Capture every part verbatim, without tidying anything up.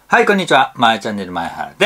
はい、こんにちは。まえチャンネル前原です。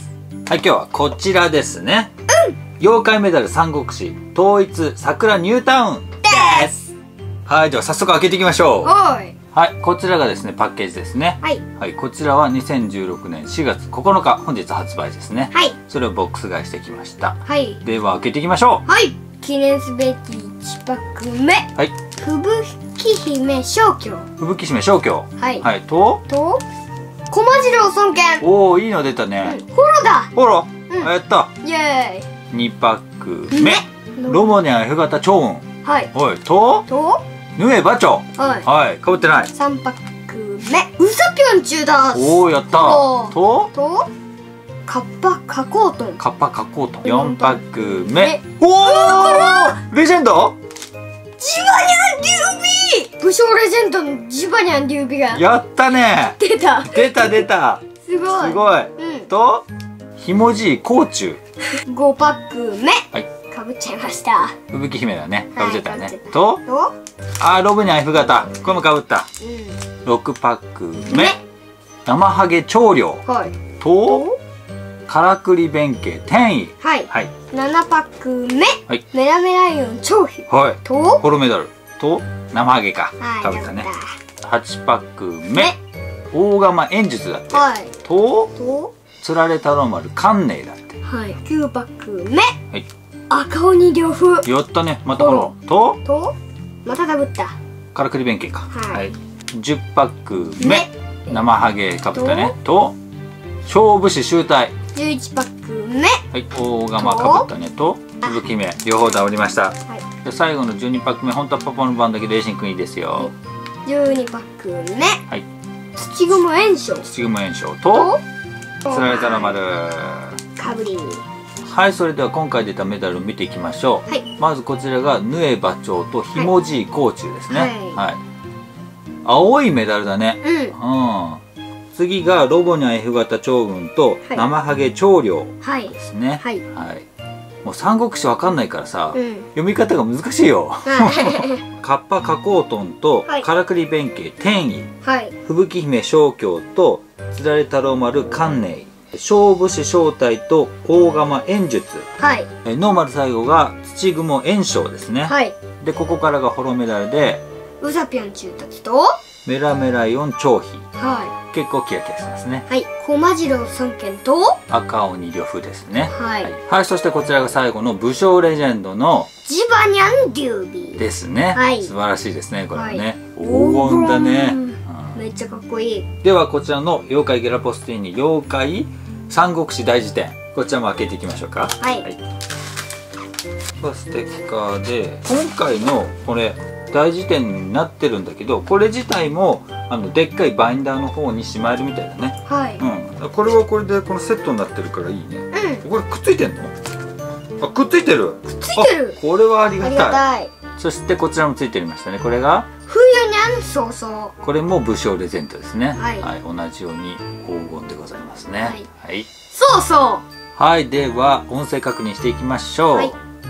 はい、今日はこちらですね。うん。妖怪メダル三国志統一桜ニュータウンです。はい、では早速開けていきましょう。はい。はい、こちらがですね、パッケージですね。はい。はい、こちらはにせんじゅうろくねんしがつここのか、本日発売ですね。はい。それをボックス買いしてきました。はい。では開けていきましょう。はい。記念すべきいちパックめ。はい。吹雪姫小京。吹雪姫小京。はい。はい、と。と。小間次郎孫権。おお、いいの出たね。ホロだ。ホロ。やった。イエーイ。にパックめ。ロモニャ F 型超雲。はい。はい。と。と。ヌエバチョ。はい。はい。かぶってない。さんパックめ。ウサピョンチュダース。おお、やった。と。と。カッパカコートン。カッパカコートン。よんパックめ。おお。レジェンド。ジバニャン劉備。武将レジェンドのジバニャン劉備が。やったね。出た。出た出た。すごい。すごい。うん。と。ひもじい甲冑。ごパックめ。はい。かぶっちゃいました。吹雪姫だね。かぶっちゃったね。と。と。あー、ロブニャン F 型。これもかぶった。うん。ろくパックめ。生ハゲ長領。はい。と。からくり弁慶天意。はい。はい。ななパックめ。はい。メラメライオン張飛。はい。と。ホロメダル。と。生ハゲか。かぶったね。はちパックめ。大釜演術だって。はい。と。と。つられ太郎丸観念だって。はい。きゅうパックめ。はい。赤鬼呂布。やったね。またホロ。と。と。またかぶった。からくり弁慶か。はい。じゅうパックめ。生ハゲかぶったね。と。勝負師集大。じゅういちパックめ。はい、大釜かぶったねと吹雪姫両方倒りました。はい。で最後のじゅうにパックめ、本当はパパの番だけどレーシンくんいいですよ。はい、じゅうにパックめ。はい。土雲炎章。土雲炎章とつられたら丸かぶり。はい、それでは今回出たメダルを見ていきましょう。はい。まずこちらがヌエバチョウとひもじい甲冑ですね。はい。はい、青いメダルだね。うん。うん。次がロボニャン F 型長軍と生ハゲ長領ですね。はい。はい。もう三国志わかんないからさ、うん、読み方が難しいよ。カッパカコートンとからくり弁慶天意。はい。吹雪姫小京とつられ太郎丸観念。勝負師正体と大釜演術。はい。ノーマル最後が土雲炎章ですね。はい。でここからがホロメダルでウサピョン中達とメラメライオン張飛。はい。結構キラキラしてますね。はい。小間次郎孫権と赤鬼呂布ですね。はい。はい。そしてこちらが最後の武将レジェンドのジバニャン劉備ですね。はい。素晴らしいですね。これはね。黄金だね。めっちゃかっこいい。ではこちらの妖怪ゲラポスティーニ妖怪三国志大辞典、こちらも開けていきましょうか。はい。はい、ステッカーで今回のこれ大辞典になってるんだけど、これ自体もあのでっかいバインダーの方にしまえるみたいだね。はい。うん。これはこれでこのセットになってるからいいね。うん。これくっついてんの？あ、くっついてる。くっついてる。これはありがたい。ありがたい。そしてこちらもついてましたね。これが冬にゃんそうそう。これも武将レジェンドですね。はい。はい、同じように黄金でございますね。はい。はい、そうそう。はい。では音声確認していきましょう。はい。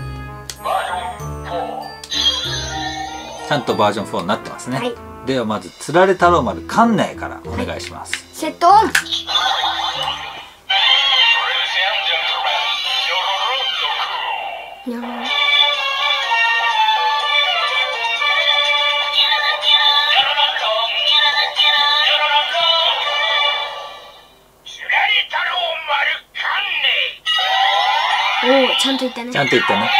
ちゃんとバージョンフォーになってますね。はい。ではまずつられ太郎丸観念からお願いします。はい、セットオン。おお、ちゃんと言ったね。ちゃんと言ったね。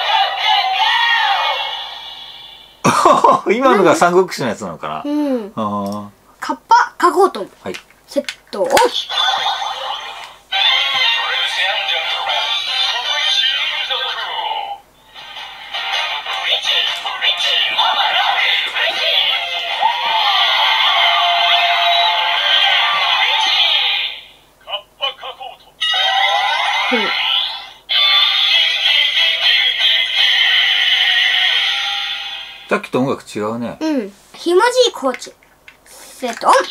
今のが三国志のやつなのかな。うん。ああ。カッパカゴートン。はい。セットオン。さっきと音楽違うね。うん。ひもじいコーチ。セットオン。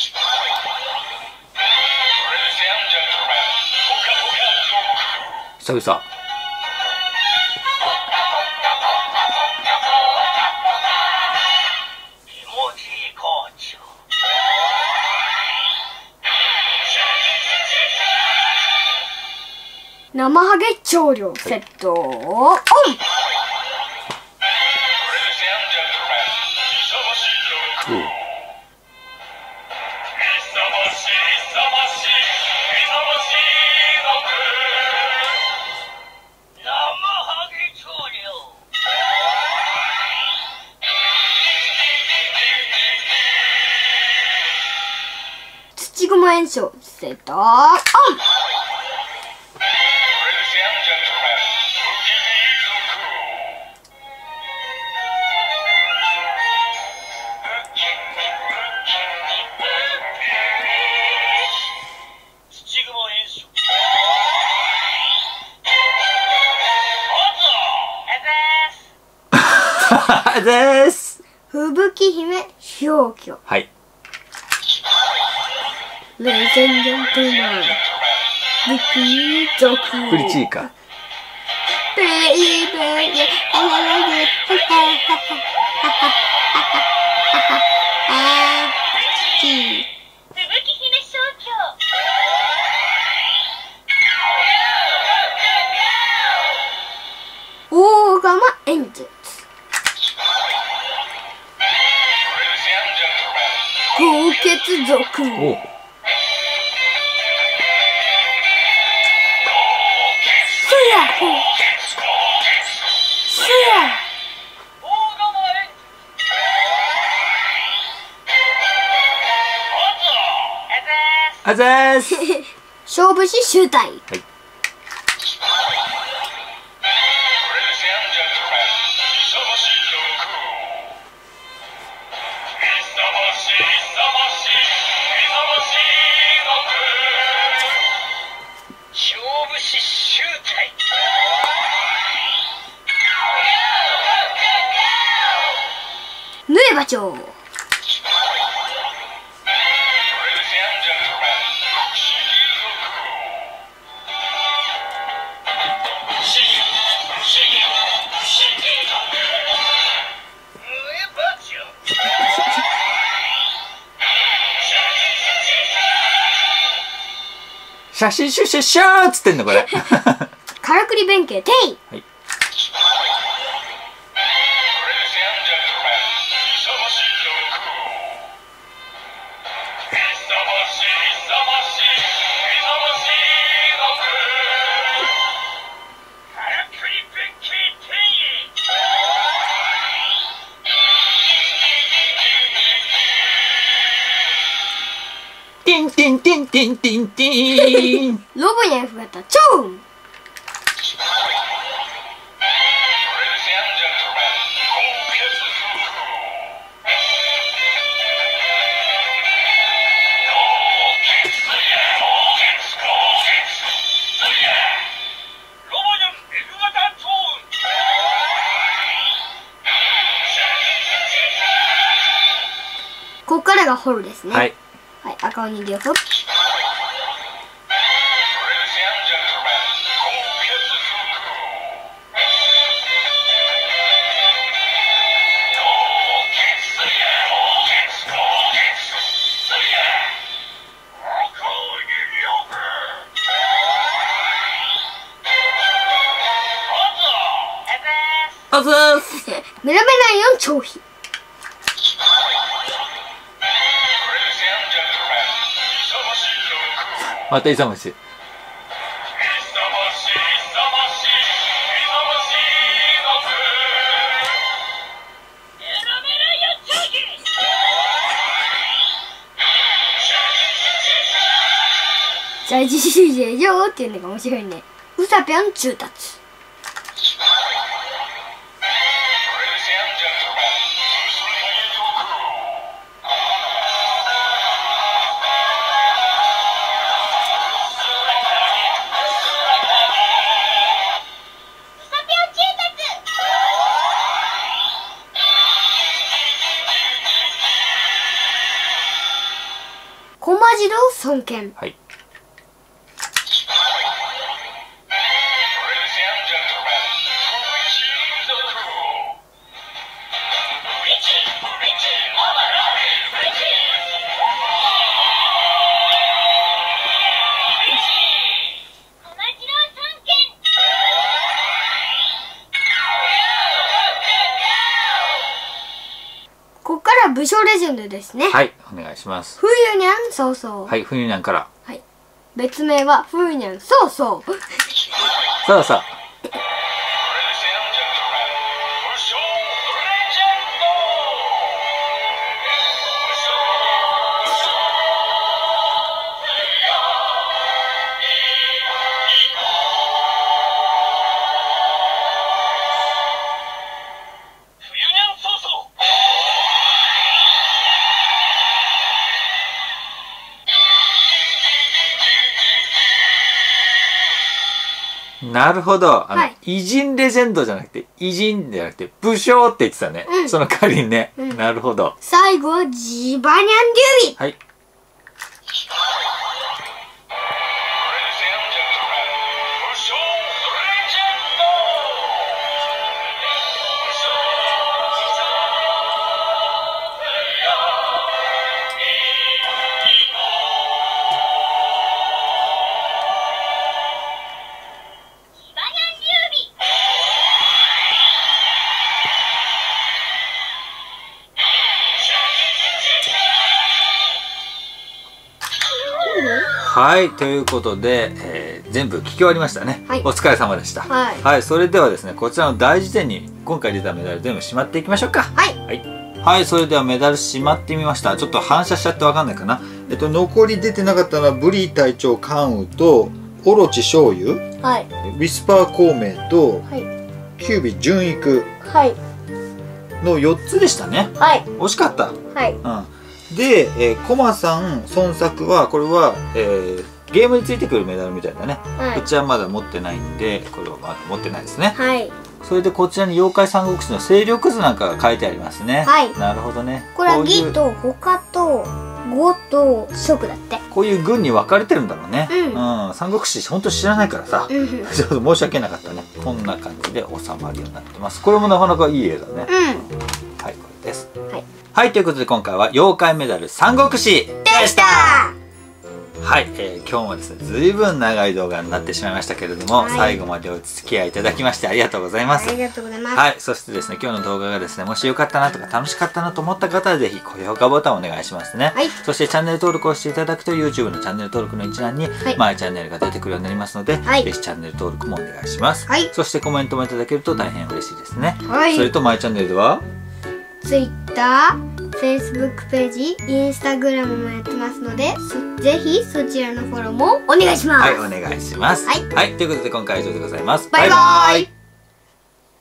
久々。ひもじいコーチ。 生ハゲ調理セットオン。土蜘蛛炎症セットオン。 です。 吹雪姫ひょうきょ。 はい。 レジェンドトゥマン僕に属プリチーか。 ベイベーイあらららあーち吹雪姫しょうきょ。大釜演説。高血族。 おう。 すやすや。 あざーす。 勝負師集大。はい。ヌエバ町。 写真集集集ーっつってんのこれ。 からくり弁慶テイ。はい。 ティンティンティンティンティンティン。 ロボやふがたチョウ。ここからがホルですね。はい。はい、赤鬼竜ホル。 あざーす。 メラメライオン超飛。 また勇ましい。 在地主義よーっていうのが面白いね。ウサピョン中達。コマジロ尊敬。はい。 武将レジェンドですね。 はい、お願いします。 冬にゃんそうそう。 はい、冬にゃんから。 はい。別名は冬にゃんそうそう。 さあさあ。なるほど。あの、はい、偉人レジェンドじゃなくて、偉人じゃなくて、武将って言ってたね。うん、その代わりにね、うん。なるほど。 最後はジバニャンデュビ。はい。 はい、ということで、えー、全部聞き終わりましたね、はい、お疲れ様でした。 はい、 はい、それではですね、こちらの大事典に今回出たメダル全部しまっていきましょうか。 はい、 はい、はい、それではメダルしまってみました。ちょっと反射しちゃってわかんないかな。えっと残り出てなかったのはブリー隊長関羽とオロチ醤油、 はい、 ウィスパー孔明と、はい、キュービ純育のよっつでしたね。 はい、 惜しかった。 はい、 うんで、えー、コマさん、孫作は、これは、えー、ゲームについてくるメダルみたいだね。はい、こちらまだ持ってないんで、これはまだ持ってないですね。 はい。 それでこちらに妖怪三国志の勢力図なんかが書いてありますね。 はい。 なるほどね。 これは義と他と呉と蜀だって。 こういう軍に分かれてるんだろうね。うん。うん、三国志本当知らないからさ、うん、ちょっと申し訳なかったね。こんな感じで収まるようになってます。これもなかなかいい絵だね。うん。はい、これです。はい。はい、ということで今回は妖怪メダル三国志でした。 はい、えー、今日もですねずいぶん長い動画になってしまいましたけれども、はい、最後までお付き合いいただきましてありがとうございます。 ありがとうございます。 はい、そしてですね今日の動画がですねもしよかったなとか楽しかったなと思った方はぜひ高評価ボタンをお願いしますね。はい、そしてチャンネル登録をしていただくと YouTube のチャンネル登録の一覧に、はい、マイチャンネルが出てくるようになりますので、はい、ぜひチャンネル登録もお願いします。はい、そしてコメントもいただけると大変嬉しいですね。はい、それとマイチャンネルでは Twitter、Facebook ページ、Instagram もやってますので、ぜひそちらのフォローもお願いします。 はい、お願いします。はい、はい、ということで今回は以上でございます。 バイバーイ。